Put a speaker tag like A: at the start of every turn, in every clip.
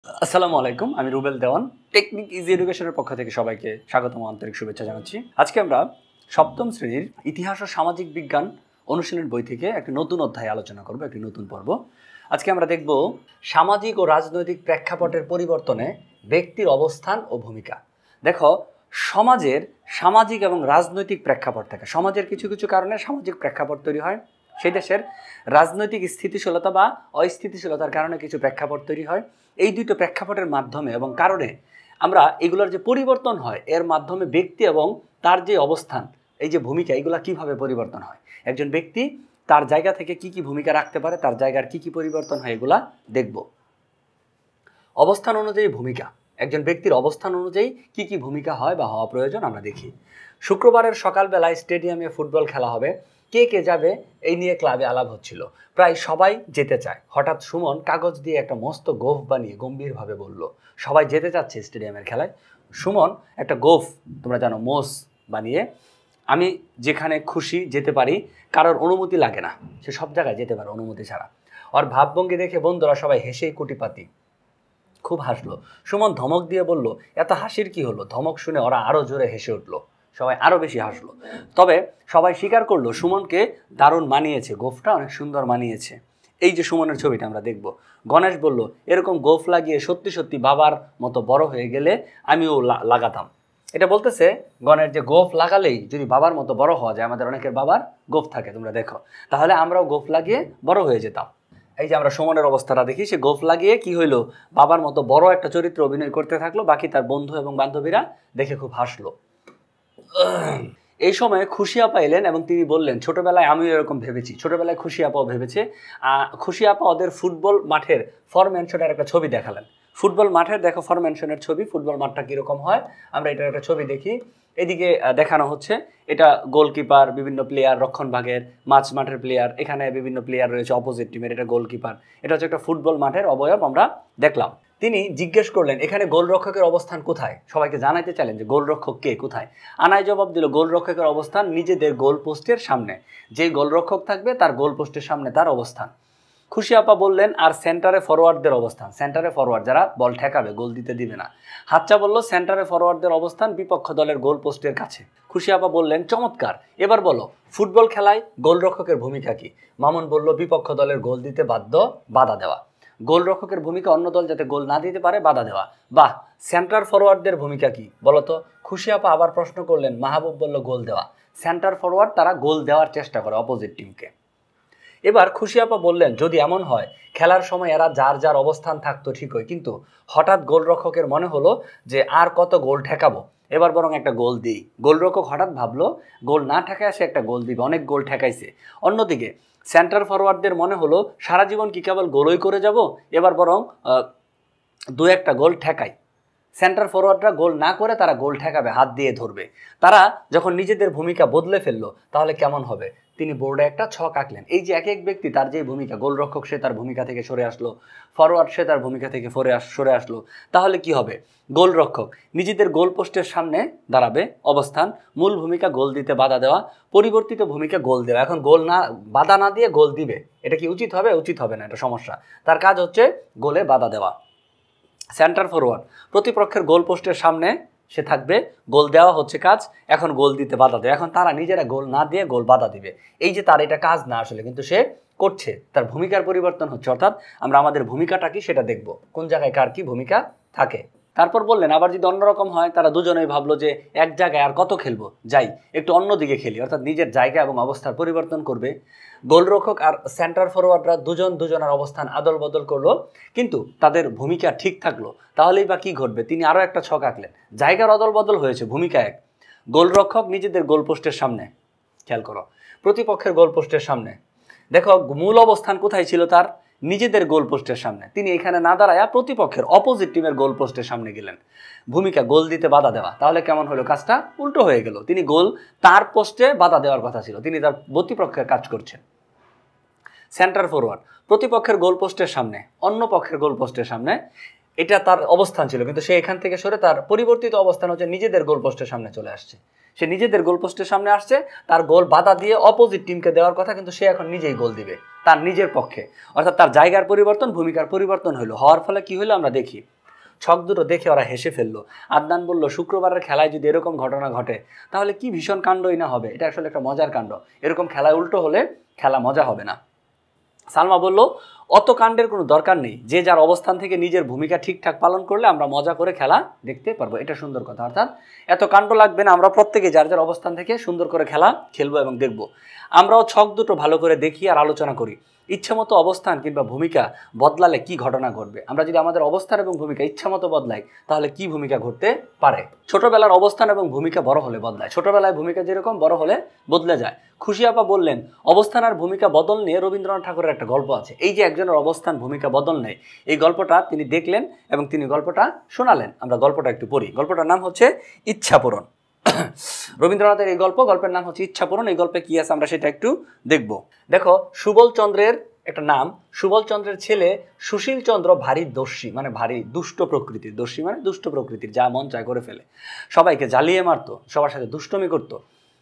A: আসসালামু আলাইকুম, আমি রুবেল দেওয়ান। টেকনিক ইজি এডুকেশনের পক্ষ থেকে সবাইকে স্বাগতম, আন্তরিক শুভেচ্ছা জানাচ্ছি। আজকে আমরা সপ্তম শ্রেণীর ইতিহাস ও সামাজিক বিজ্ঞান অনুশীলন বই থেকে একটি নতুন অধ্যায় আলোচনা করব, একটি নতুন পর্ব। আজকে আমরা দেখব সামাজিক ও রাজনৈতিক প্রেক্ষাপটের পরিবর্তনে ব্যক্তির অবস্থান ও ভূমিকা। দেখো, সমাজের সামাজিক এবং রাজনৈতিক প্রেক্ষাপট থাকে। সমাজের কিছু কিছু কারণে সামাজিক প্রেক্ষাপট তৈরি হয়, সেই দেশের রাজনৈতিক স্থিতিশীলতা বা অস্থিতিশীলতার কারণে কিছু প্রেক্ষাপট তৈরি হয়। এই দুটো প্রেক্ষাপটের মাধ্যমে এবং কারণে আমরা এগুলোর যে পরিবর্তন হয়, এর মাধ্যমে ব্যক্তি এবং তার যে অবস্থান, এই যে ভূমিকা, এগুলো কিভাবে পরিবর্তন হয়। একজন ব্যক্তি তার জায়গা থেকে কি কি ভূমিকা রাখতে পারে, তার জায়গার কি কি পরিবর্তন হয়, এগুলা দেখব। অবস্থান অনুযায়ী ভূমিকা, একজন ব্যক্তির অবস্থান অনুযায়ী কি কি ভূমিকা হয় বা হওয়া প্রয়োজন আমরা দেখি। শুক্রবারের সকালবেলায় স্টেডিয়ামে ফুটবল খেলা হবে, কে কে যাবে এই নিয়ে ক্লাবে আলাপ হচ্ছিল। প্রায় সবাই যেতে চায়। হঠাৎ সুমন কাগজ দিয়ে একটা মস্ত গোঁফ বানিয়ে গম্ভীরভাবে বলল, সবাই যেতে চাচ্ছে স্টেডিয়ামের খেলায়। সুমন একটা গোঁফ, তোমরা জানো, মোষ বানিয়ে, আমি যেখানে খুশি যেতে পারি, কারোর অনুমতি লাগে না, সে সব জায়গায় যেতে পারে অনুমতি ছাড়া। ওর ভাবভঙ্গি দেখে বন্ধুরা সবাই হেসেই কুটিপাতি, খুব হাসলো। সুমন ধমক দিয়ে বলল, এত হাসির কি হলো? ধমক শুনে ওরা আরও জোরে হেসে উঠল, সবাই আরও বেশি হাসলো। তবে সবাই স্বীকার করলো সুমনকে দারুণ মানিয়েছে, গোঁফটা অনেক সুন্দর মানিয়েছে। এই যে সুমনের ছবিটা আমরা দেখব। গণেশ বলল, এরকম গোঁফ লাগিয়ে সত্যি সত্যি বাবার মতো বড় হয়ে গেলে আমিও লাগাতাম। এটা বলতেছে গণেশ যে গোঁফ লাগালেই যদি বাবার মতো বড় হওয়া যায়, আমাদের অনেকের বাবার গোঁফ থাকে, তোমরা দেখো, তাহলে আমরাও গোঁফ লাগিয়ে বড় হয়ে যেতাম। এই যে আমরা সুমনের অবস্থাটা দেখি, সে গোঁফ লাগিয়ে কি হইলো, বাবার মতো বড় একটা চরিত্র অভিনয় করতে থাকলো। বাকি তার বন্ধু এবং বান্ধবীরা দেখে খুব হাসলো। এই সময় খুশি আপা এলেন এবং তিনি বললেন, ছোটবেলায় আমিও এরকম ভেবেছি। ছোটবেলায় খুশি আপাও ভেবেছে। খুশি আপা ওদের ফুটবল মাঠের ফরমেশনের একটা ছবি দেখালেন। ফুটবল মাঠের দেখো ফরমেশনের ছবি, ফুটবল মাঠটা কীরকম হয় আমরা এটার একটা ছবি দেখি। এদিকে দেখানো হচ্ছে এটা গোলকিপার, বিভিন্ন প্লেয়ার, রক্ষণভাগের, মাঝ মাঠের প্লেয়ার, এখানে বিভিন্ন প্লেয়ার রয়েছে অপোজিট টিমের, এটা গোলকিপার। এটা হচ্ছে একটা ফুটবল মাঠের অবয়ব আমরা দেখলাম। তিনি জিজ্ঞেস করলেন, এখানে গোলরক্ষকের অবস্থান কোথায়? সবাইকে জানাইতে চাইলেন যে গোলরক্ষক কে, কোথায়। আনায় জবাব দিল, গোলরক্ষকের অবস্থান নিজেদের গোল পোস্টের সামনে। যে গোলরক্ষক থাকবে তার গোল পোস্টের সামনে তার অবস্থান। খুশি আপা বললেন, আর সেন্টারে ফরওয়ার্ডদের অবস্থান? সেন্টারে ফরওয়ার্ড যারা বল ঠেকাবে, গোল দিতে দিবে না। হাচ্চা বলল, সেন্টারে ফরওয়ার্ডদের অবস্থান বিপক্ষ দলের গোল পোস্টের কাছে। খুশি আপা বললেন, চমৎকার, এবার বলো ফুটবল খেলায় গোলরক্ষকের ভূমিকা কি? মামুন বলল, বিপক্ষ দলের গোল দিতে বাধা দেওয়া। গোলরক্ষকের ভূমিকা অন্য দল যাতে গোল না দিতে পারে বাধা দেওয়া। বাহ, সেন্টার ফরওয়ার্ডদের ভূমিকা কি বলতো? খুশি আপা আবার প্রশ্ন করলেন। মাহবুব বলল, গোল দেওয়া। সেন্টার ফরওয়ার্ড তারা গোল দেওয়ার চেষ্টা করে অপোজিট টিমকে। এবার খুশি আপা বললেন, যদি এমন হয় খেলার সময় এরা যার যার অবস্থান থাকতো ঠিকই, কিন্তু হঠাৎ গোলরক্ষকের মনে হলো যে আর কত গোল ঠেকাবো, এবার বরং একটা গোল দিই। গোলরক্ষক হঠাৎ ভাবলো গোল না ঠেকায় সে একটা গোল দিবে, অনেক গোল ঠেকাইছে। অন্যদিকে সেন্টার ফরওয়ার্ডদের মনে হলো সারা জীবন কি কেবল গোলই করে যাব, এবার বরং দু একটা গোল ঠেকাই। সেন্টার ফরওয়ার্ডরা গোল না করে তারা গোল ঠেকাবে, হাত দিয়ে ধরবে। তারা যখন নিজেদের ভূমিকা বদলে ফেললো তাহলে কেমন হবে? তিনি বোর্ডে একটা ছক আঁকলেন। এই যে এক এক ব্যক্তি তার যে ভূমিকা, গোলরক্ষক সে তার ভূমিকা থেকে সরে আসলো, ফরওয়ার্ড সে তার ভূমিকা থেকে সরে আসলো, তাহলে কি হবে? গোলরক্ষক নিজেদের গোল পোস্টের সামনে দাঁড়াবে, অবস্থান, মূল ভূমিকা গোল দিতে বাধা দেওয়া, পরিবর্তিত ভূমিকা গোল দেওয়া। এখন গোল না, বাধা না দিয়ে গোল দিবে, এটা কি উচিত হবে? উচিত হবে না, এটা সমস্যা। তার কাজ হচ্ছে গোলে বাধা দেওয়া। সেন্টার ফরওয়ার্ড প্রতিপক্ষের গোল পোস্টের সামনে সে থাকবে, গোল দেওয়া হচ্ছে কাজ, এখন গোল দিতে বাধা দেয়। এখন তারা নিজেরা গোল না দিয়ে গোল বাধা দিবে। এই যে তার এটা কাজ না আসলে, কিন্তু সে করছে, তার ভূমিকার পরিবর্তন হচ্ছে। অর্থাৎ আমরা আমাদের ভূমিকাটা কি সেটা দেখব, কোন জায়গায় কার কি ভূমিকা থাকে। তারপর বললেন, আবার যদি অন্যরকম হয়, তারা দুজনেই ভাবলো যে এক জায়গায় আর কত খেলবো, যাই একটু অন্য দিকে খেলি, অর্থাৎ নিজের জায়গা এবং অবস্থার পরিবর্তন করবে। গোলরক্ষক আর সেন্টার ফরওয়ার্ডরা দুজনের অবস্থান আদল বদল করলো, কিন্তু তাদের ভূমিকা ঠিক থাকলো। তাহলেই বা কি ঘটবে? তিনি আরও একটা ছক আঁকলেন। জায়গার অদল বদল হয়েছে, ভূমিকা এক। গোলরক্ষক নিজেদের গোলপোস্টের সামনে, খেয়াল করো, প্রতিপক্ষের গোলপোস্টের সামনে। দেখো মূল অবস্থান কোথায় ছিল তার? নিজেদের গোলপোস্টের সামনে। তিনি এখানে না দাঁড়ায়া প্রতিপক্ষের অপোজিট টিমের গোলপোস্টের সামনে গেলেন। ভূমিকা গোল দিতে বাধা দেওয়া। তাহলে কেমন হলো? কাজটা উল্টো হয়ে গেল। তিনি গোল, তার পোস্টে বাধা দেওয়ার কথা ছিল, তিনি তার প্রতিপক্ষের কাজ করছেন। সেন্টার ফরওয়ার্ড প্রতিপক্ষের গোলপোস্টের সামনে, অন্য পক্ষের গোলপোস্টের সামনে, এটা তার অবস্থান ছিল, কিন্তু সে এখান থেকে সরে তার পরিবর্তিত অবস্থান হচ্ছে নিজেদের গোলপোস্টের সামনে চলে আসছে। সে নিজেদের গোল পোস্টের সামনে আসছে, তার গোল বাধা দিয়ে অপোজিট টিমকে দেওয়ার কথা, কিন্তু সে এখন নিজেই গোল দিবে তার নিজের পক্ষে। অর্থাৎ তার জায়গার পরিবর্তন, ভূমিকার পরিবর্তন হলো। হওয়ার ফলে কি হলো আমরা দেখি। ছক দুটো দেখে ওরা হেসে ফেললো। আদনান বলল, শুক্রবারের খেলায় যদি এরকম ঘটনা ঘটে তাহলে কি ভীষণ কাণ্ডই না হবে, এটা আসলে একটা মজার কাণ্ড। এরকম খেলায় উল্টো হলে খেলা মজা হবে না। সালমা বলল, অত কাণ্ডের কোনো দরকার নেই, যে যার অবস্থান থেকে নিজের ভূমিকা ঠিকঠাক পালন করলে আমরা মজা করে খেলা দেখতে পারবো। এটা সুন্দর কথা। অর্থাৎ এত কাণ্ড লাগবে না, আমরা প্রত্যেকে যার যার অবস্থান থেকে সুন্দর করে খেলা খেলবো এবং দেখবো। আমরাও ছক দুটো ভালো করে দেখি আর আলোচনা করি। ইচ্ছামতো অবস্থান কিংবা ভূমিকা বদলালে কি ঘটনা ঘটবে। আমরা যদি আমাদের অবস্থান এবং ভূমিকা ইচ্ছামতো বদলাই তাহলে কি ভূমিকা ঘটতে পারে। ছোটবেলার অবস্থান এবং ভূমিকা বড় হলে বদলায়। ছোটবেলায় ভূমিকা যেরকম বড় হলে বদলে যায়। খুশি আপা বললেন, অবস্থান আর ভূমিকা বদল নিয়ে রবীন্দ্রনাথ ঠাকুরের একটা গল্প আছে। এই যে একজনের অবস্থান ভূমিকা বদল নেয়, এই গল্পটা তিনি দেখলেন এবং তিনি গল্পটা শোনালেন। আমরা গল্পটা একটু পড়ি। গল্পটার নাম হচ্ছে ইচ্ছাপূরণ। রবীন্দ্রনাথের এই গল্পের নাম হচ্ছে ইচ্ছাপূরণ। এই গল্পে কি আছে আমরা সেটা একটু দেখব। দেখো, সুবল চন্দ্রের একটা নাম। সুবল চন্দ্রের ছেলে সুশীল চন্দ্র ভারী দস্যি, মানে ভারী দুষ্ট প্রকৃতির। দস্যি মানে দুষ্ট প্রকৃতির, যা মন চায় করে ফেলে, সবাইকে জ্বালিয়ে মারতো, সবার সাথে দুষ্টমি করতো।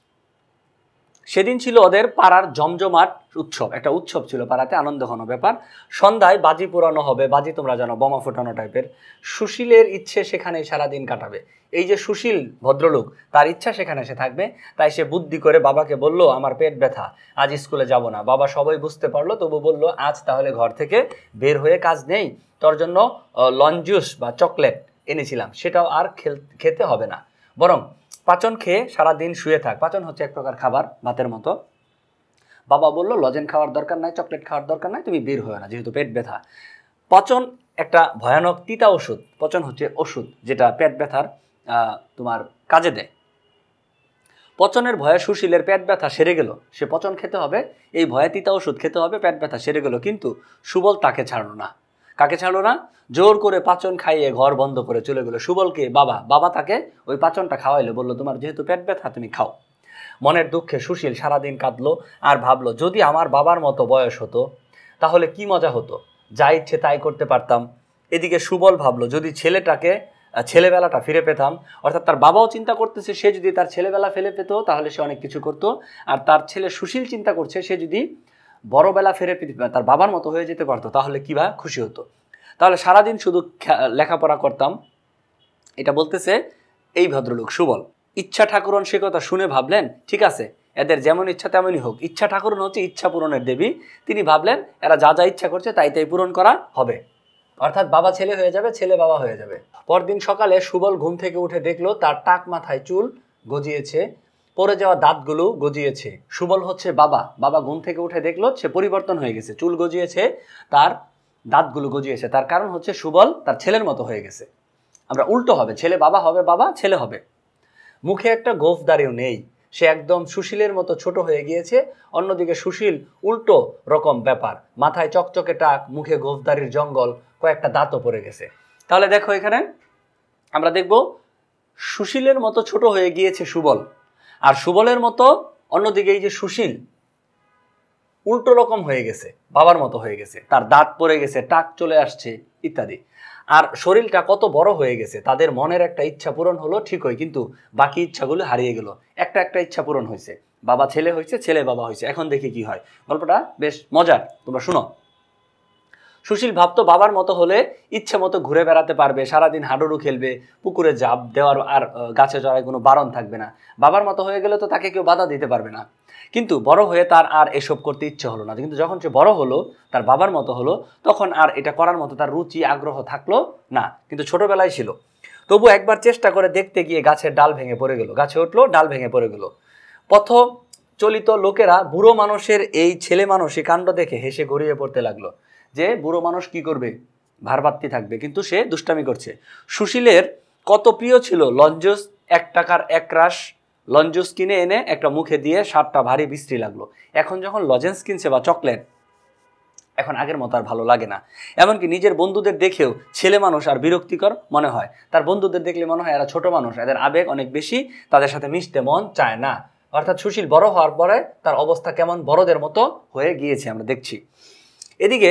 A: সেদিন ছিল ওদের পাড়ার জমজমাট উৎসব। একটা উৎসব ছিল পাড়াতে, আনন্দঘন ব্যাপার। সন্ধ্যায় বাজি পোড়ানো হবে। বাজি তোমরা জানো, বোমা ফোটানো টাইপের। সুশীলের ইচ্ছে সেখানে সারাদিন কাটাবে। এই যে সুশীল ভদ্রলোক, তার ইচ্ছা সেখানে সে থাকবে। তাই সে বুদ্ধি করে বাবাকে বলল, আমার পেট ব্যথা, আজ স্কুলে যাব না। বাবা সবাই বুঝতে পারলো, তবু বলল, আজ তাহলে ঘর থেকে বের হয়ে কাজ নেই, তোর জন্য লঞ্চ জুস বা চকলেট এনেছিলাম, সেটাও আর খেতে হবে না, বরং পাচন খেয়ে সারাদিন শুয়ে থাক। পাচন হচ্ছে এক প্রকার খাবার, ভাতের মতো। বাবা বলল, লজেন খাওয়ার দরকার নাই, চকলেট খাওয়ার দরকার নাই, তুমি বের হয়ে না, যেহেতু পেট ব্যথা। পচন একটা ভয়ানক তিতা ওষুধ। পচন হচ্ছে ওষুধ যেটা পেট ব্যথার তোমার কাজে দেয়। পচনের ভয়ে সুশীলের পেট ব্যথা সেরে গেল। সে পচন খেতে হবে, এই ভয়ে তিতা ওষুধ খেতে হবে, পেট ব্যথা সেরে গেল। কিন্তু সুবল তাকে ছাড়লো না। কাকে ছাড়লো না? জোর করে পাচন খাইয়ে ঘর বন্ধ করে চলে গেল। সুবলকে বাবা তাকে ওই পাচনটা খাওয়াইলো, বললো, তোমার যেহেতু পেট ব্যথা তুমি খাও। মনের দুঃখে সুশীল সারাদিন কাঁদলো আর ভাবলো, যদি আমার বাবার মতো বয়স হতো তাহলে কি মজা হতো, যা ইচ্ছে তাই করতে পারতাম। এদিকে সুবল ভাবলো, যদি ছেলেবেলাটা ফিরে পেতাম। অর্থাৎ তার বাবাও চিন্তা করতেছে, সে যদি তার ছেলেবেলা ফিরে পেত তাহলে সে অনেক কিছু করতো। আর তার ছেলে সুশীল চিন্তা করছে, সে যদি বড়বেলা ফিরে পেতে তার বাবার মতো হয়ে যেতে পারতো তাহলে কিবা খুশি হতো। তাহলে সারাদিন শুধু লেখাপড়া করতাম। এটা বলতেছে এই ভদ্রলোক সুবল। ইচ্ছা ঠাকুরন সে কথা শুনে ভাবলেন, ঠিক আছে, এদের যেমন ইচ্ছা তেমনই হোক। ইচ্ছা ঠাকুরন হচ্ছে ইচ্ছা পূরণের দেবী। তিনি ভাবলেন, এরা যা যা ইচ্ছা করছে তাই তাই পূরণ করা হবে। অর্থাৎ বাবা ছেলে হয়ে যাবে, ছেলে বাবা হয়ে যাবে। পরদিন সকালে সুবল ঘুম থেকে উঠে দেখলো তার টাক মাথায় চুল গজিয়েছে, পড়ে যাওয়া দাঁতগুলো গজিয়েছে। সুবল হচ্ছে বাবা ঘুম থেকে উঠে দেখলো সে পরিবর্তন হয়ে গেছে, চুল গজিয়েছে, তার দাঁতগুলো গজিয়েছে। তার কারণ হচ্ছে সুবল তার ছেলের মতো হয়ে গেছে। আমরা উল্টো হবে, ছেলে বাবা হবে, বাবা ছেলে হবে। মুখে একটা গোঁফ দাড়িও নেই, সে একদম সুশীলের মতো ছোট হয়ে গিয়েছে। অন্যদিকে সুশীল উল্টো রকম ব্যাপার, মাথায় চকচকে টাক, মুখে গোঁফদারির জঙ্গল, কয়েকটা দাঁতও পড়ে গেছে। তাহলে দেখো এখানে আমরা দেখব সুশীলের মতো ছোট হয়ে গিয়েছে সুবল, আর সুবলের মতো অন্যদিকে এই যে সুশীল উল্টো রকম হয়ে গেছে, বাবার মতো হয়ে গেছে, তার দাঁত পড়ে গেছে, টাক চলে আসছে ইত্যাদি। আর শরীরটা কত বড় হয়ে গেছে। তাদের মনের একটা ইচ্ছা পূরণ হলো ঠিকই, কিন্তু বাকি ইচ্ছাগুলো হারিয়ে গেল। একটা ইচ্ছা পূরণ হয়েছে, বাবা ছেলে হয়েছে, ছেলে বাবা হয়েছে। এখন দেখি কি হয়। গল্পটা বেশ মজার, তোমরা শুনো। সুশীল ভাবতো বাবার মতো হলে ইচ্ছে মতো ঘুরে বেড়াতে পারবে, সারাদিন হাডুডু খেলবে, পুকুরে ঝাঁপ দেওয়ার আর গাছে চড়ায় কোনো বারণ থাকবে না। বাবার মতো হয়ে গেলে তো তাকে কেউ বাধা দিতে পারবে না। কিন্তু বড় হয়ে তার আর এসব করতে ইচ্ছে হলো না। কিন্তু যখন সে বড় হলো, তার বাবার মতো হলো, তখন আর এটা করার মতো তার রুচি আগ্রহ থাকলো না, কিন্তু ছোটবেলায় ছিল। তবু একবার চেষ্টা করে দেখতে গিয়ে গাছের ডাল ভেঙে পড়ে গেল। গাছে উঠলো, ডাল ভেঙে পড়ে গেল। পথ চলিত লোকেরা বুড়ো মানুষের এই ছেলে মানুষই কাণ্ড দেখে হেসে গড়িয়ে পড়তে লাগলো, যে বুড়ো মানুষ কি করবে, ভারবাত্তি থাকবে, কিন্তু সে দুষ্টামি করছে। সুশীলের কত প্রিয় ছিল লঞ্জুস, 1 টাকার 1 রাশ লঞ্জুস কিনে এনে একটা মুখে দিয়ে স্বাদটা ভারী বিশ্রী লাগলো। এখন যখন লজেন্স কিনছে বা চকলেট, এখন আগের মতো আর ভালো লাগে না। এমনকি নিজের বন্ধুদের দেখেও ছেলে মানুষ আর বিরক্তিকর মনে হয়। তার বন্ধুদের দেখলে মনে হয় এরা ছোট মানুষ, এদের আবেগ অনেক বেশি, তাদের সাথে মিশতে মন চায় না। অর্থাৎ সুশীল বড় হওয়ার পরে তার অবস্থা কেমন বড়দের মতো হয়ে গিয়েছে আমরা দেখছি। এদিকে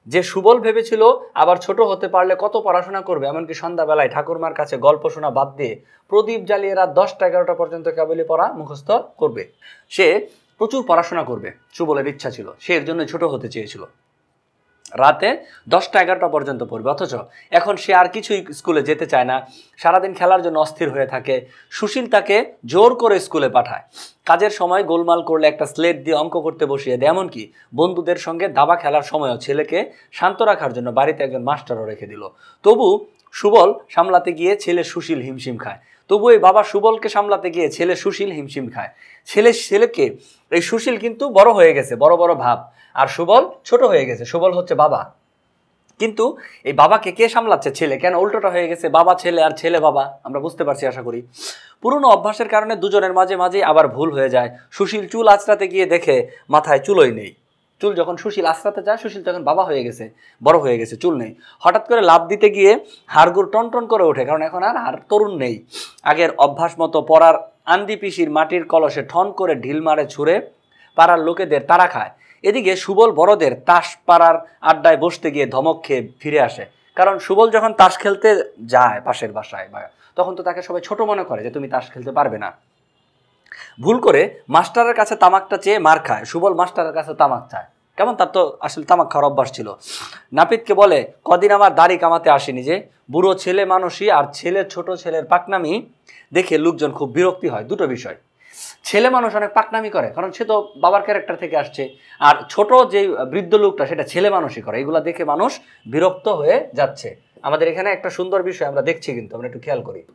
A: যে সুবল ভেবেছিল আবার ছোট হতে পারলে কত পড়াশোনা করবে, এমনকি সন্ধ্যাবেলায় ঠাকুরমার কাছে গল্প শোনা বাদ দিয়ে প্রদীপ জ্বালিয়ে রাত 10টা 11টা পর্যন্ত কেবলই পড়া মুখস্থ করবে। সে প্রচুর পড়াশোনা করবে, সুবলের ইচ্ছা ছিল, সে এর জন্য ছোট হতে চেয়েছিল। রাতে 10টা 11টা পর্যন্ত পড়বে, অথচ এখন সে আর কিছুই স্কুলে যেতে চায় না, সারাদিন খেলার জন্য অস্থির হয়ে থাকে। সুশীল তাকে জোর করে স্কুলে পাঠায়, কাজের সময় গোলমাল করলে একটা স্লেট দিয়ে অঙ্ক করতে বসিয়ে দেয়, এমনকি বন্ধুদের সঙ্গে দাবা খেলার সময়ও ছেলেকে শান্ত রাখার জন্য বাড়িতে একজন মাস্টারও রেখে দিল। তবু সুবল সামলাতে গিয়ে ছেলে সুশীল হিমশিম খায়। তবু এই বাবা সুবলকে সামলাতে গিয়ে ছেলে সুশীল হিমশিম খায়। ছেলেকে এই সুশীল কিন্তু বড় হয়ে গেছে, বড় বড় ভাব, আর সুবল ছোট হয়ে গেছে। সুবল হচ্ছে বাবা, কিন্তু এই বাবাকে কে সামলাচ্ছে? ছেলে। কেন উল্টোটা হয়ে গেছে? বাবা ছেলে আর ছেলে বাবা। আমরা বুঝতে পারছি আশা করি। পুরনো অভ্যাসের কারণে দুজনের মাঝে মাঝে আবার ভুল হয়ে যায়। সুশীল চুল আঁচড়াতে গিয়ে দেখে মাথায় চুলই নেই। চুল যখন সুশীল আঁচড়াতে যায়, সুশীল তখন বাবা হয়ে গেছে, বড় হয়ে গেছে, চুল নেই। হঠাৎ করে লাফ দিতে গিয়ে হাড়গুড় টনটন করে ওঠে, কারণ এখন আর হাড় তরুণ নেই। আগের অভ্যাস মতো পড়ার আন্দি পিসির মাটির কলসে ঠন করে ঢিল মারে ছুঁড়ে পাড়ার লোকেদের তাড়া খায়। এদিকে সুবল বড়দের তাস পাড়ার আড্ডায় বসতে গিয়ে ধমক খেয়ে ফিরে আসে, কারণ সুবল যখন তাস খেলতে যায় পাশের বাসায়, তখন তো তাকে সবাই ছোট মনে করে যে তুমি তাস খেলতে পারবে না। ভুল করে মাস্টারের কাছে তামাকটা চেয়ে মার খায়। সুবল মাস্টারের কাছে তামাক চায়, কেমন, তার তো আসলে তামাক খাওয়ার অভ্যাস ছিল। নাপিতকে বলে, কদিন আমার দাড়ি কামাতে আসেনি যে। বুড়ো ছেলে মানুষই আর ছোট ছেলের পাকনামি দেখে লোকজন খুব বিরক্তি হয়। দুটো বিষয়, ছেলে মানুষ অনেক পাকনামি করে, কারণ সে তো বাবার ক্যারেক্টার থেকে আসছে, আর ছোট যে বৃদ্ধ লোকটা সেটা ছেলে মানুষই করে। এগুলা দেখে মানুষ বিরক্ত হয়ে যাচ্ছে। আমাদের এখানে একটা সুন্দর বিষয় আমরা দেখছি, কিন্তু আমরা একটু খেয়াল করি।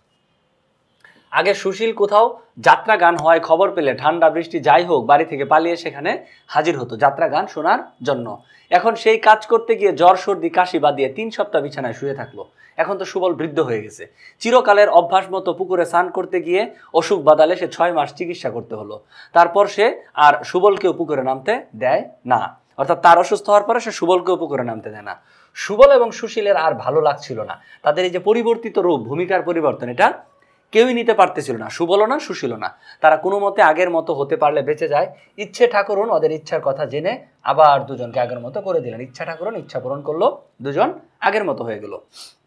A: আগে সুশীল কোথাও যাত্রা গান হয় খবর পেলে ঠান্ডা বৃষ্টি যাই হোক বাড়ি থেকে পালিয়ে সেখানে হাজির হতো যাত্রা গান শোনার জন্য। এখন সেই কাজ করতে গিয়ে জ্বর সর্দি কাশি বাদিয়ে 3 সপ্তাহ বিছানায় শুয়ে থাকলো। এখন তো সুবল বৃদ্ধ হয়ে গেছে। চিরকালের অভ্যাস মতো পুকুরে স্নান করতে গিয়ে অসুখ বাদালে সে 6 মাস চিকিৎসা করতে হলো। তারপর সে আর সুবলকেও পুকুরে নামতে দেয় না, অর্থাৎ তার অসুস্থ হওয়ার পরে সে সুবলকেও পুকুরে নামতে দেয় না। সুবল এবং সুশীলের আর ভালো লাগছিল না। তাদের এই যে পরিবর্তিত রূপ, ভূমিকার পরিবর্তন, এটা কেউই নিতে পারতেছিল না, সুবলও না সুশীলও না। তারা কোনো মতে আগের মতো হতে পারলে বেঁচে যায়। ইচ্ছে ঠাকুরন ওদের ইচ্ছার কথা জেনে আবার দুজনকে আগের মতো করে দিলেন। ইচ্ছা ঠাকুরন ইচ্ছা পূরণ করলো, দুজন আগের মতো হয়ে গেল।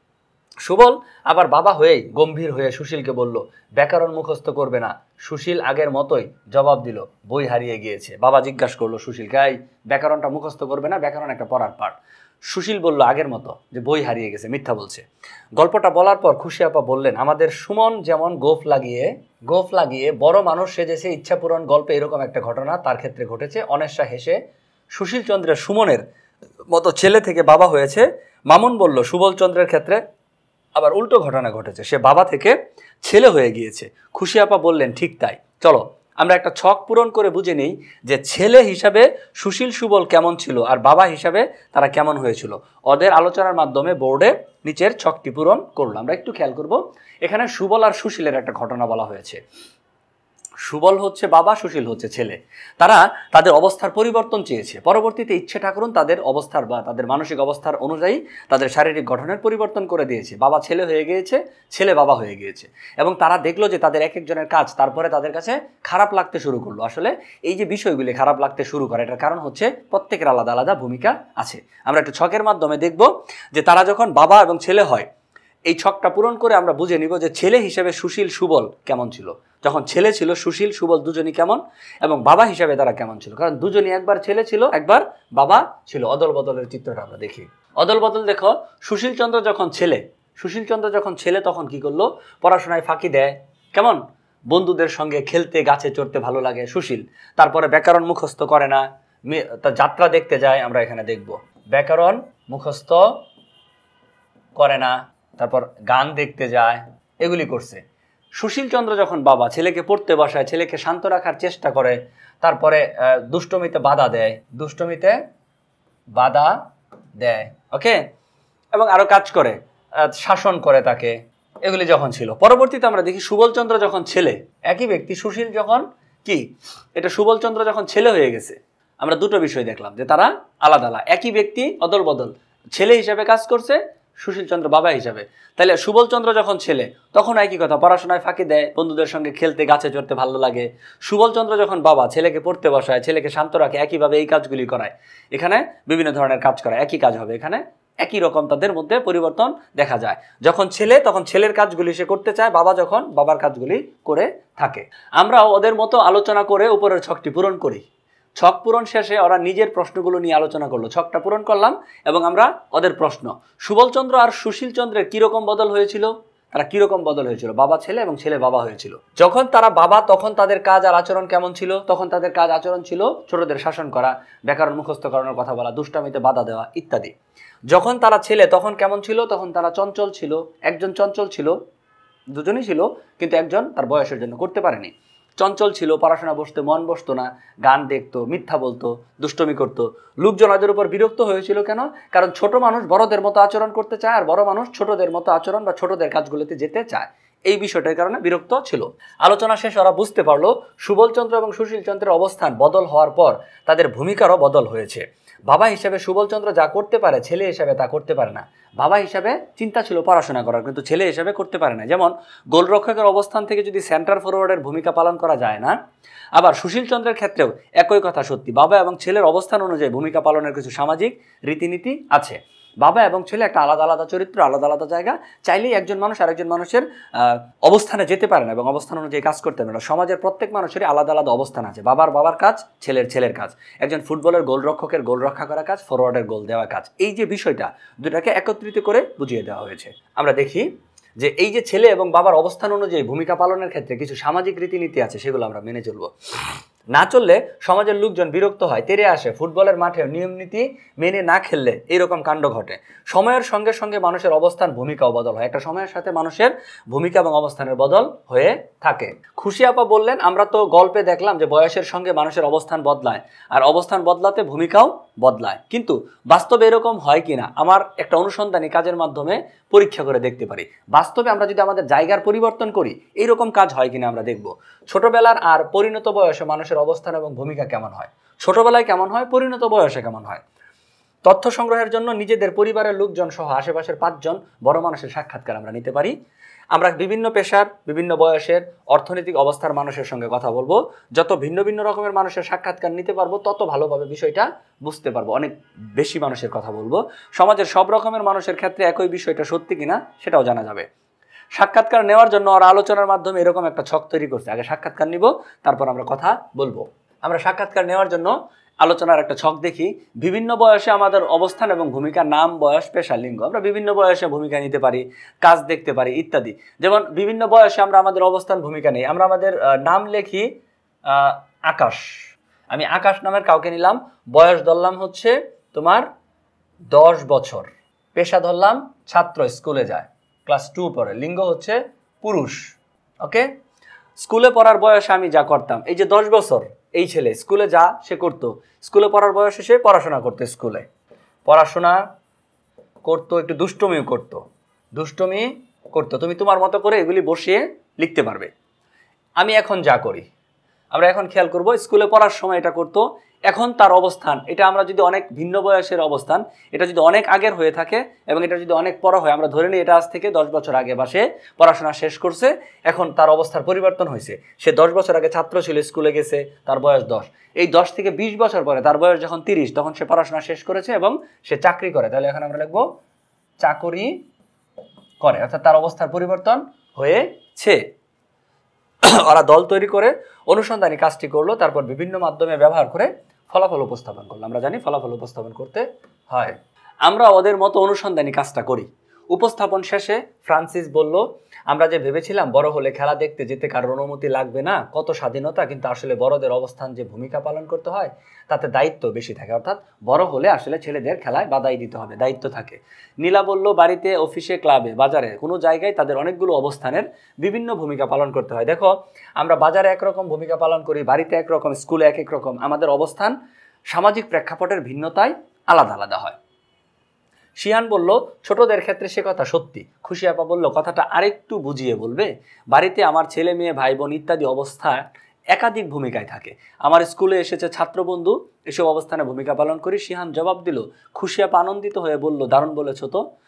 A: সুবল আবার বাবা হয়েই গম্ভীর হয়ে সুশীলকে বলল, ব্যাকরণ মুখস্থ করবে না। সুশীল আগের মতোই জবাব দিল, বই হারিয়ে গিয়েছে। বাবা জিজ্ঞাসা করলো সুশীলকে, এই ব্যাকরণটা মুখস্থ করবে না? ব্যাকরণ একটা পড়ার পাঠ। সুশীল বলল আগের মতো, যে বই হারিয়ে গেছে, মিথ্যা বলছে। গল্পটা বলার পর খুশি আপা বললেন, আমাদের সুমন যেমন গোফ লাগিয়ে বড় মানুষ সেজেছে ইচ্ছা পূরণ গল্পে এরকম একটা ঘটনা তার ক্ষেত্রে ঘটেছে। অনেশা হেসে সুশীল চন্দ্রের সুমনের মতো ছেলে থেকে বাবা হয়েছে। মামুন বলল, সুবল চন্দ্রের ক্ষেত্রে আবার উল্টো ঘটনা ঘটেছে, সে বাবা থেকে ছেলে হয়ে গিয়েছে। খুশি আপা বললেন, ঠিক তাই, চলো আমরা একটা ছক পূরণ করে বুঝে নিই যে ছেলে হিসাবে সুশীল সুবল কেমন ছিল আর বাবা হিসাবে তারা কেমন হয়েছিল। ওদের আলোচনার মাধ্যমে বোর্ডে নিচের ছকটি পূরণ করলো। আমরা একটু খেয়াল করব, এখানে সুবল আর সুশীলের একটা ঘটনা বলা হয়েছে। সুবল হচ্ছে বাবা, সুশীল হচ্ছে ছেলে। তারা তাদের অবস্থার পরিবর্তন চেয়েছে। পরবর্তীতে ইচ্ছে ঠাকুরন তাদের অবস্থার বা তাদের মানসিক অবস্থার অনুযায়ী তাদের শারীরিক গঠনের পরিবর্তন করে দিয়েছে। বাবা ছেলে হয়ে গিয়েছে, ছেলে বাবা হয়ে গিয়েছে। এবং তারা দেখলো যে তাদের এক একজনের কাজ তারপরে তাদের কাছে খারাপ লাগতে শুরু করলো। আসলে এই যে বিষয়গুলি খারাপ লাগতে শুরু করে, এটার কারণ হচ্ছে প্রত্যেকের আলাদা আলাদা ভূমিকা আছে। আমরা একটু ছকের মাধ্যমে দেখব যে তারা যখন বাবা এবং ছেলে হয়, এই ছকটা পূরণ করে আমরা বুঝে নিব যে ছেলে হিসেবে সুশীল সুবল কেমন ছিল, যখন ছেলে ছিল সুশীল সুবল দুজনই কেমন, এবং বাবা হিসাবে তারা কেমন ছিল, কারণ দুজনই একবার ছেলে ছিল একবার বাবা ছিল। অদল বদলের চিত্রটা আমরা দেখি। অদল বদল দেখো, সুশীল চন্দ্র যখন ছেলে তখন কি করলো, পড়াশোনায় ফাঁকি দেয়। কেমন, বন্ধুদের সঙ্গে খেলতে গাছে চড়তে ভালো লাগে সুশীল। তারপরে ব্যাকরণ মুখস্থ করে না, তার যাত্রা দেখতে যায়, আমরা এখানে দেখব ব্যাকরণ মুখস্থ করে না, তারপর গান দেখতে যায়, এগুলি করছে। সুশীল চন্দ্র যখন বাবা, ছেলেকে পড়তে বসায়, ছেলেকে শান্ত রাখার চেষ্টা করে, তারপরে দুষ্টমিতে বাধা দেয়, ওকে, এবং আরো কাজ করে, শাসন করে তাকে, এগুলি যখন ছিল। পরবর্তীতে আমরা দেখি সুবলচন্দ্র যখন ছেলে, একই ব্যক্তি সুশীল যখন কি, এটা সুবলচন্দ্র যখন ছেলে হয়ে গেছে, আমরা দুটো বিষয় দেখলাম যে তারা আলাদা আলাদা, একই ব্যক্তি অদল বদল, ছেলে হিসেবে কাজ করছে, সুশীলচন্দ্র বাবা হিসাবে। তাহলে সুবলচন্দ্র যখন ছেলে তখন একই কথা, পড়াশোনায় ফাঁকি দেয়, বন্ধুদের সঙ্গে খেলতে গাছে চড়তে ভালো লাগে। সুবলচন্দ্র যখন বাবা, ছেলেকে পড়তে বসায়, ছেলেকে শান্ত রাখে, একইভাবে এই কাজগুলি করায়। এখানে বিভিন্ন ধরনের কাজ করায়, একই কাজ হবে এখানে, একই রকম তাদের মধ্যে পরিবর্তন দেখা যায়। যখন ছেলে তখন ছেলের কাজগুলি সে করতে চায়, বাবা যখন বাবার কাজগুলি করে থাকে। আমরাও ওদের মতো আলোচনা করে উপরের ছকটি পূরণ করি। ছক পূরণ শেষে ওরা নিজের প্রশ্নগুলো নিয়ে আলোচনা করলো, ছকটা পূরণ করলাম এবং আমরা ওদের প্রশ্ন। সুবলচন্দ্র আর সুশীলচন্দ্রের কিরকম বদল হয়েছিল, তারা কিরকম বদল হয়েছিল, বাবা ছেলে এবং ছেলে বাবা হয়েছিল। যখন তারা বাবা তখন তাদের কাজ আর আচরণ কেমন ছিল, তখন তাদের কাজ আচরণ ছিল ছোটদের শাসন করা, ব্যাকরণ মুখস্থ করানোর কথা বলা, দুষ্টামিতে বাধা দেওয়া ইত্যাদি। যখন তারা ছেলে তখন কেমন ছিল, তখন তারা চঞ্চল ছিল। একজন চঞ্চল ছিল, দুজনই ছিল, কিন্তু একজন তার বয়সের জন্য করতে পারেনি। চঞ্চল ছিল, পড়াশোনা বসতে মন বসতো না, গান দেখতো, মিথ্যা বলতো, দুষ্টমি করতো। লোকজন ওদের উপর বিরক্ত হয়েছিল কেন? কারণ ছোট মানুষ বড়দের মতো আচরণ করতে চায়, আর বড় মানুষ ছোটদের মতো আচরণ বা ছোটদের কাজগুলোতে যেতে চায়। এই বিষয়টার কারণে বিরক্ত ছিল। আলোচনা শেষে ওরা বুঝতে পারলো সুবলচন্দ্র এবং সুশীলচন্দ্রের অবস্থান বদল হওয়ার পর তাদের ভূমিকারও বদল হয়েছে। বাবা হিসাবে সুবলচন্দ্র যা করতে পারে ছেলে হিসাবে তা করতে পারে না। বাবা হিসাবে চিন্তা ছিল পড়াশোনা করার, কিন্তু ছেলে হিসাবে করতে পারে না। যেমন গোলরক্ষকের অবস্থান থেকে যদি সেন্টার ফরওয়ার্ডের ভূমিকা পালন করা যায় না, আবার সুশীলচন্দ্রের ক্ষেত্রেও একই কথা সত্যি। বাবা এবং ছেলের অবস্থান অনুযায়ী ভূমিকা পালনের কিছু সামাজিক রীতিনীতি আছে। বাবা এবং ছেলে একটা আলাদা আলাদা চরিত্র, আলাদা আলাদা জায়গা। চাইলেই একজন মানুষ আরেকজন মানুষের অবস্থানে যেতে পারে না এবং অবস্থান অনুযায়ী কাজ করতে পারে না। সমাজের প্রত্যেক মানুষেরই আলাদা আলাদা অবস্থান আছে। বাবার কাজ, ছেলের কাজ। একজন ফুটবলের গোলরক্ষকের গোল রক্ষা করা কাজ, ফরওয়ার্ডের গোল দেওয়া কাজ। এই যে বিষয়টা, দুটাকে একত্রিত করে বুঝিয়ে দেওয়া হয়েছে। আমরা দেখি যে এই যে ছেলে এবং বাবার অবস্থান অনুযায়ী ভূমিকা পালনের ক্ষেত্রে কিছু সামাজিক রীতিনীতি আছে, সেগুলো আমরা মেনে চলবো। না চললে সমাজের লোকজন বিরক্ত হয়, তেড়ে আসে। ফুটবলের মাঠে নিয়ম নীতি মেনে না খেললে এইরকম কাণ্ড ঘটে। সময়ের সঙ্গে সঙ্গে মানুষের অবস্থান ভূমিকাও বদল হয়। একটা সময়ের সাথে মানুষের ভূমিকা এবং অবস্থানের বদল হয়ে থাকে। খুশি আপা বললেন, আমরা তো গল্পে দেখলাম যে বয়সের সঙ্গে মানুষের অবস্থান বদলায়, আর অবস্থান বদলাতে ভূমিকাও বদলায়। কিন্তু বাস্তবে এরকম হয় কিনা আমার একটা অনুসন্ধানী কাজের মাধ্যমে পরীক্ষা করে দেখতে পারি। বাস্তবে আমরা যদি আমাদের জায়গার পরিবর্তন করি, এইরকম কাজ হয় কিনা আমরা দেখব। ছোটবেলার আর পরিণত বয়সে মানুষের অবস্থান এবং ভূমিকা কেমন হয়, ছোটবেলায় কেমন হয়, পরিণত বয়সে কেমন হয়। তথ্য সংগ্রহের জন্য নিজেদের পরিবারের লোকজন সহ আশেপাশের 5 জন বড় মানুষের সাক্ষাৎকার আমরা নিতে পারি। আমরা বিভিন্ন পেশার, বিভিন্ন বয়সের, অর্থনৈতিক অবস্থার মানুষের সঙ্গে কথা বলবো। যত ভিন্ন ভিন্ন রকমের মানুষের সাক্ষাৎকার নিতে পারবো, তত ভালোভাবে বিষয়টা বুঝতে পারবো। অনেক বেশি মানুষের কথা বলবো। সমাজের সব রকমের মানুষের ক্ষেত্রে একই বিষয়টা সত্যি কিনা সেটাও জানা যাবে। সাক্ষাৎকার নেওয়ার জন্য ওরা আলোচনার মাধ্যমে এরকম একটা ছক তৈরি করছে। আগে সাক্ষাৎকার নিব, তারপর আমরা কথা বলবো। আমরা সাক্ষাৎকার নেওয়ার জন্য আলোচনার একটা ছক দেখি। বিভিন্ন বয়সে আমাদের অবস্থান এবং ভূমিকা, নাম, বয়স, পেশা, লিঙ্গ। আমরা বিভিন্ন বয়সে ভূমিকা নিতে পারি, কাজ দেখতে পারি ইত্যাদি। যেমন বিভিন্ন বয়সে আমরা আমাদের অবস্থান ভূমিকা নেই। আমরা আমাদের নাম লেখি আকাশ। আমি আকাশ নামের কাউকে নিলাম, বয়স ধরলাম হচ্ছে তোমার 10 বছর, পেশা ধরলাম ছাত্র, স্কুলে যায়, ক্লাস 2 পড়ে, লিঙ্গ হচ্ছে পুরুষ। ওকে, স্কুলে পড়ার বয়সে আমি যা করতাম, এই যে 10 বছর এই ছেলে স্কুলে যা সে করতো, স্কুলে পড়ার বয়সে সে পড়াশোনা করতো, স্কুলে পড়াশোনা করতো, একটু দুষ্টমিও করতো, দুষ্টমি করতো। তুমি তোমার মতো করে এগুলি বসিয়ে লিখতে পারবে। আমি এখন যা করি, আমরা এখন খেয়াল করব, স্কুলে পড়ার সময় এটা করতো, এখন তার অবস্থান, এটা আমরা যদি অনেক ভিন্ন বয়সের অবস্থান, এটা যদি অনেক আগের হয়ে থাকে এবং এটা যদি অনেক পর হয়, আমরা ধরে নিই এটা আজ থেকে 10 বছর আগে বা সে পড়াশোনা শেষ করছে, এখন তার অবস্থার পরিবর্তন হয়েছে। সে 10 বছর আগে ছাত্র ছিল, স্কুলে গেছে, তার বয়স 10। এই 10 থেকে 20 বছর পরে তার বয়স যখন 30, তখন সে পড়াশোনা শেষ করেছে এবং সে চাকরি করে। তাহলে এখন আমরা লিখবো চাকরি করে, অর্থাৎ তার অবস্থার পরিবর্তন হয়েছে। ওরা দল তৈরি করে অনুসন্ধানী কাজটি করলো, তারপর বিভিন্ন মাধ্যমে ব্যবহার করে ফলাফল উপস্থাপন করলো। আমরা জানি ফলাফল উপস্থাপন করতে হয়। আমরা ওদের মতো অনুসন্ধানী কাজটা করি। উপস্থাপন শেষে ফ্রান্সিস বলল, আমরা যে ভেবেছিলাম বড় হলে খেলা দেখতে যেতে কারোর অনুমতি লাগবে না, কত স্বাধীনতা, কিন্তু আসলে বড়দের অবস্থান যে ভূমিকা পালন করতে হয় তাতে দায়িত্ব বেশি থাকে। অর্থাৎ বড় হলে আসলে ছেলেদের খেলায় বাধাই দিতে হবে, দায়িত্ব থাকে। নীলা বলল, বাড়িতে, অফিসে, ক্লাবে, বাজারে, কোনো জায়গায় তাদের অনেকগুলো অবস্থানের বিভিন্ন ভূমিকা পালন করতে হয়। দেখো, আমরা বাজারে একরকম ভূমিকা পালন করি, বাড়িতে একরকম, স্কুলে এক রকম। আমাদের অবস্থান সামাজিক প্রেক্ষাপটের ভিন্নতায় আলাদা আলাদা হয়। শিয়ান বলল, ছোটদের ক্ষেত্রে সে কথা সত্যি। খুশি আপা বলল, কথাটা আরেকটু বুঝিয়ে বলবে? বাড়িতে আমার ছেলে মেয়ে, ভাই বোন ইত্যাদি অবস্থায় একাধিক ভূমিকায় থাকে। আমার স্কুলে এসেছে ছাত্রবন্ধু, এসব অবস্থানে ভূমিকা পালন করি। শিহান জবাব দিল। খুশি আপা আনন্দিত হয়ে বলল, দারুণ বলেছ তো।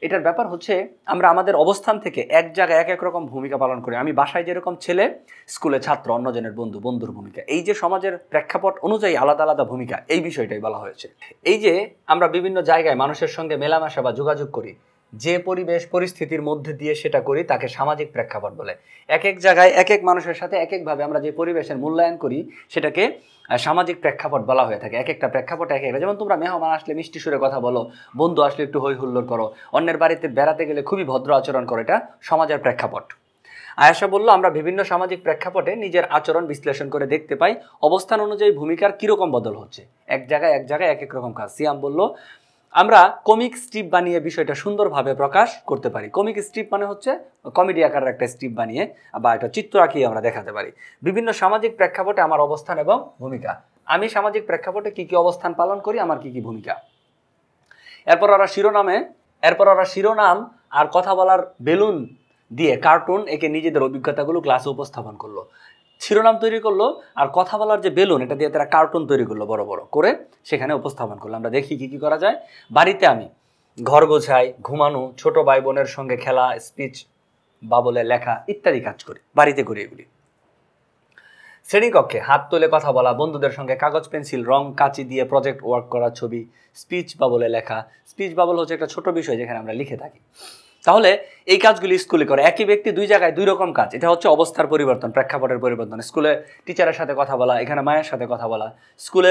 A: এটার ব্যাপার হচ্ছে আমরা আমাদের অবস্থান থেকে এক জায়গায় এক এক রকম ভূমিকা পালন করি। আমি বাসায় যেরকম ছেলে, স্কুলে ছাত্র, অন্যজনের বন্ধু, বন্ধুর ভূমিকা। এই যে সমাজের প্রেক্ষাপট অনুযায়ী আলাদা আলাদা ভূমিকা, এই বিষয়টাই বলা হয়েছে। এই যে আমরা বিভিন্ন জায়গায় মানুষের সঙ্গে মেলামেশা বা যোগাযোগ করি, যে পরিবেশ পরিস্থিতির মধ্যে দিয়ে সেটা করি তাকে সামাজিক প্রেক্ষাপট বলে। এক এক জায়গায় এক এক মানুষের সাথে এক একভাবে আমরা যে পরিবেশের মূল্যায়ন করি সেটাকে সামাজিক প্রেক্ষাপট বলা হয়ে থাকে। এক একটা প্রেক্ষাপট এক একটা, যেমন তোমরা মেহমান আসলে মিষ্টি সুরে কথা বলো, বন্ধু আসলে একটু হই হুল্লোড় করো, অন্যের বাড়িতে বেড়াতে গেলে খুবই ভদ্র আচরণ করো, এটা সমাজের প্রেক্ষাপট। আয়েশা বলল আমরা বিভিন্ন সামাজিক প্রেক্ষাপটে নিজের আচরণ বিশ্লেষণ করে দেখতে পাই অবস্থান অনুযায়ী ভূমিকার কীরকম বদল হচ্ছে, এক জায়গায় এক এক রকম কাজ। সিয়াম বলল আমরা কমিক স্ট্রিপ বানিয়ে বিষয়টা সুন্দরভাবে প্রকাশ করতে পারি। কমিক স্ট্রিপ মানে হচ্ছে কমেডি আকারের একটা স্ট্রিপ বানিয়ে বা একটা চিত্র আঁকিয়ে আমরা দেখাতে পারি। বিভিন্ন সামাজিক প্রেক্ষাপটে আমার অবস্থান এবং ভূমিকা, আমি সামাজিক প্রেক্ষাপটে কী কী অবস্থান পালন করি, আমার কী কী ভূমিকা। এরপর ওরা শিরোনাম আর কথা বলার বেলুন দিয়ে কার্টুন একে নিজেদের অভিজ্ঞতাগুলো ক্লাসে উপস্থাপন করলো। শিরোনাম তৈরি করলো আর কথা বলার যে বেলুন এটা দিয়ে তারা কার্টুন তৈরি করলো, বড় বড় করে সেখানে উপস্থাপন করলো। আমরা দেখি কী কী করা যায়। বাড়িতে আমি ঘর গোছাই, ঘুমানো, ছোট ভাই বোনের সঙ্গে খেলা, স্পিচ বা বলে লেখা ইত্যাদি কাজ করি, বাড়িতে করি এগুলি। শ্রেণীকক্ষে হাত তুলে কথা বলা, বন্ধুদের সঙ্গে কাগজ পেন্সিল রং কাঁচি দিয়ে প্রজেক্ট ওয়ার্ক করা, ছবি, স্পিচ বাবলে লেখা। স্পিচ বাবল হচ্ছে একটা ছোট বিষয় যেখানে আমরা লিখে থাকি। তাহলে এই কাজগুলি স্কুলে করে। একই ব্যক্তি দুই জায়গায় দুই রকম কাজ, এটা হচ্ছে অবস্থার পরিবর্তন, প্রেক্ষাপটের পরিবর্তন। স্কুলে টিচারের সাথে কথা বলা, এখানে মায়ের সাথে কথা বলা। স্কুলে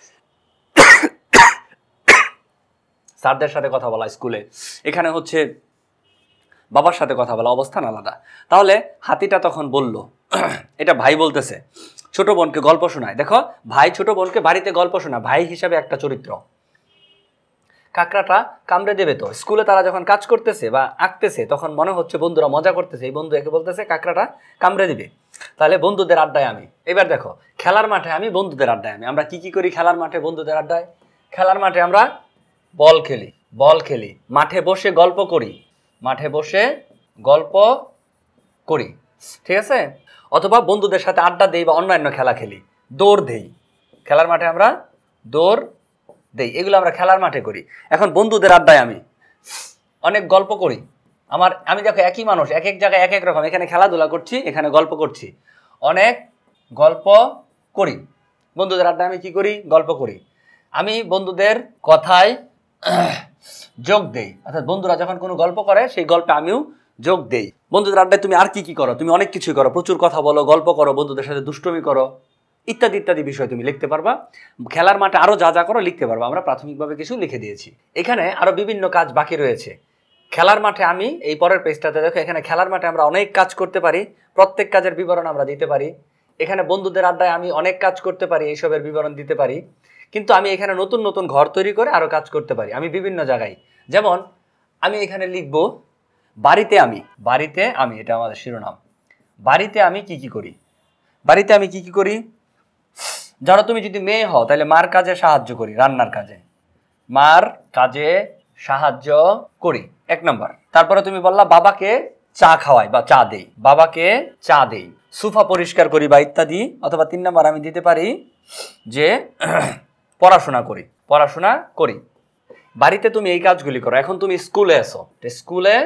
A: স্যারদের সাথে কথা বলা, স্কুলে এখানে হচ্ছে বাবার সাথে কথা বলা, অবস্থান আলাদা। তাহলে হাতিটা তখন বলল, এটা ভাই বলতেছে, ছোট বোনকে গল্প শোনায়। দেখো, ভাই ছোট বোনকে বাড়িতে গল্প শোনায়, ভাই হিসাবে একটা চরিত্র। কাঁকড়াটা কামড়ে দেবে তো। স্কুলে তারা যখন কাজ করতেছে বা আঁকতেছে তখন মনে হচ্ছে বন্ধুরা মজা করতেছে, এই বন্ধু একে বলতেছে কাঁকড়াটা কামড়ে দিবে। তাহলে বন্ধুদের আড্ডায় আমি। এবার দেখো, খেলার মাঠে আমি, বন্ধুদের আড্ডায় আমি। আমরা কি কি করি খেলার মাঠে, বন্ধুদের আড্ডায়? খেলার মাঠে আমরা বল খেলি, মাঠে বসে গল্প করি, ঠিক আছে? অথবা বন্ধুদের সাথে আড্ডা দেই বা অন্যান্য খেলা খেলি, দৌড় দেই। খেলার মাঠে আমরা দৌড় দেই, এগুলো আমরা খেলার মাঠে করি। এখন বন্ধুদের আড্ডায় আমি অনেক গল্প করি। আমি দেখো একই মানুষ, এক এক জায়গায় এক এক রকম, এখানে খেলাধুলা করছি, এখানে গল্প করছি, অনেক গল্প করি। বন্ধুদের আড্ডায় আমি কি করি? গল্প করি। আমি বন্ধুদের কথায় যোগ দেই, অর্থাৎ বন্ধুরা যখন কোনো গল্প করে সেই গল্পে আমিও যোগ দেই। বন্ধুদের আড্ডায় তুমি আর কি কি করো? তুমি অনেক কিছুই করো, প্রচুর কথা বলো, গল্প করো, বন্ধুদের সাথে দুষ্টুমি করো, ইত্যাদি ইত্যাদি বিষয় তুমি লিখতে পারবা। খেলার মাঠে আরও যা যা করো লিখতে পারবা। আমরা প্রাথমিকভাবে কিছু লিখে দিয়েছি। এখানে আরও বিভিন্ন কাজ বাকি রয়েছে। খেলার মাঠে আমি, এই পরের পেজটাতে দেখো, এখানে খেলার মাঠে আমরা অনেক কাজ করতে পারি, প্রত্যেক কাজের বিবরণ আমরা দিতে পারি। এখানে বন্ধুদের আড্ডায় আমি অনেক কাজ করতে পারি, এইসবের বিবরণ দিতে পারি। কিন্তু আমি এখানে নতুন নতুন ঘর তৈরি করে আরও কাজ করতে পারি আমি বিভিন্ন জায়গায়। যেমন আমি এখানে লিখব বাড়িতে আমি, এটা আমাদের শিরোনাম। বাড়িতে আমি কি কি করি? ধরো তুমি যদি মেয়ে হও তাহলে মার কাজে সাহায্য করি, রান্নার কাজে, মার কাজে সাহায্য করি, 1 নম্বর। তারপরে তুমি বললা বাবাকে চা খাওয়াই বা বাবাকে চা দেই, সোফা পরিষ্কার করি বা ইত্যাদি। অথবা 3 নম্বর আমি দিতে পারি যে পড়াশোনা করি। বাড়িতে তুমি এই কাজগুলি করো। এখন তুমি স্কুলে এসো, স্কুলে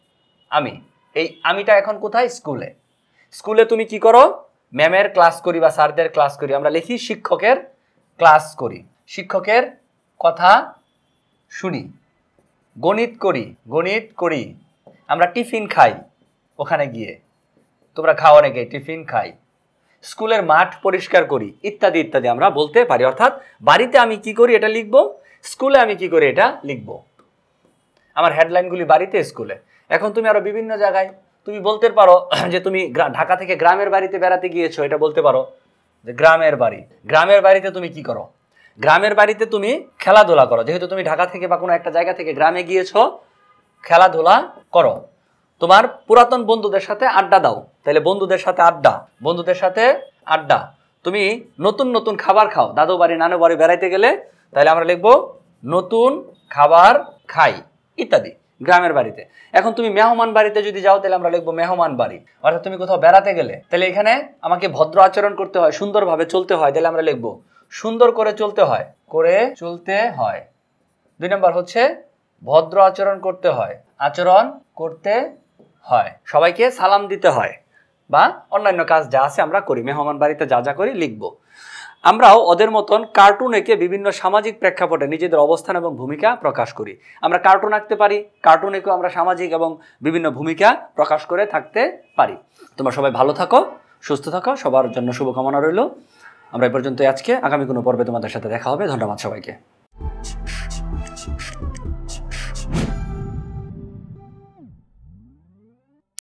A: আমিটা এখন কোথায়? স্কুলে তুমি কি করো? ম্যামের ক্লাস করি বা স্যারদের ক্লাস করি। আমরা লিখি শিক্ষকের ক্লাস করি, শিক্ষকের কথা শুনি। গণিত করি। আমরা টিফিন খাই, ওখানে গিয়ে তোমরা খাও অনেকে, টিফিন খাই। স্কুলের মাঠ পরিষ্কার করি, ইত্যাদি ইত্যাদি আমরা বলতে পারি। অর্থাৎ বাড়িতে আমি কি করি এটা লিখবো, স্কুলে আমি কি করি এটা লিখবো। আমার হেডলাইনগুলি বাড়িতে, স্কুলে। এখন তুমি আরো বিভিন্ন জায়গায় তুমি বলতে পারো যে তুমি ঢাকা থেকে গ্রামের বাড়িতে বেড়াতে গিয়েছো, এটা বলতে পারো যে গ্রামের বাড়িতে তুমি কি করো? গ্রামের বাড়িতে তুমি খেলাধুলা করো। যেহেতু তুমি ঢাকা থেকে বা কোনো একটা জায়গা থেকে গ্রামে গিয়েছো, খেলাধুলা করো। তোমার পুরাতন বন্ধুদের সাথে আড্ডা দাও, তাহলে বন্ধুদের সাথে আড্ডা। তুমি নতুন নতুন খাবার খাও, দাদু বাড়ি নানু বাড়ি বেড়াইতে গেলে, তাহলে আমরা লিখবো নতুন খাবার খাই, ইত্যাদি। গ্রামের বাড়িতে। এখন তুমি মেহমান বাড়িতে যদি যাও তাহলে আমরা লিখবো মেহমান বাড়ি। অর্থাৎ তুমি কোথাও বেড়াতে গেলে, তাহলে এখানে আমাকে ভদ্র আচরণ করতে হয়, সুন্দরভাবে চলতে হয়, তাহলে আমরা লিখবো সুন্দর করে চলতে হয়। 2 নম্বর হচ্ছে ভদ্র আচরণ করতে হয়। আচরণ করতে হয়, সবাইকে সালাম দিতে হয়, বা অন্যান্য কাজ যা আছে আমরা করি, মেহমান বাড়িতে যা যা করি লিখব। আমরাও ওদের মতন কার্টুন এঁকে বিভিন্ন সামাজিক প্রেক্ষাপটে নিজেদের অবস্থান এবং ভূমিকা প্রকাশ করি। আমরা কার্টুন আঁকতে পারি, কার্টুন এঁকেও আমরা সামাজিক এবং বিভিন্ন ভূমিকা প্রকাশ করে থাকতে পারি। তোমরা সবাই ভালো থাকো, সুস্থ থাকো, সবার জন্য শুভকামনা রইল। আমরা এই পর্যন্ত আজকে, আগামী কোনো পর্বে তোমাদের সাথে দেখা হবে। ধন্যবাদ সবাইকে।